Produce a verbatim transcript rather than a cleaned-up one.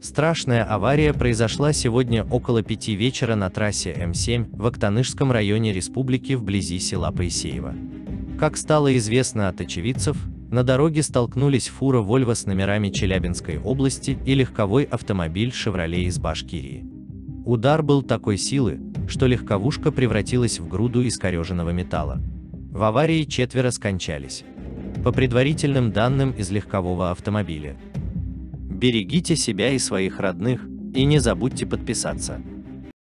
Страшная авария произошла сегодня около пяти вечера на трассе М семь в Актанышском районе республики вблизи села Поисеево. Как стало известно от очевидцев, на дороге столкнулись фура Volvo с номерами Челябинской области и легковой автомобиль Chevrolet из Башкирии. Удар был такой силы, что легковушка превратилась в груду искореженного металла. В аварии четверо скончались. По предварительным данным из легкового автомобиля. Берегите себя и своих родных, и не забудьте подписаться.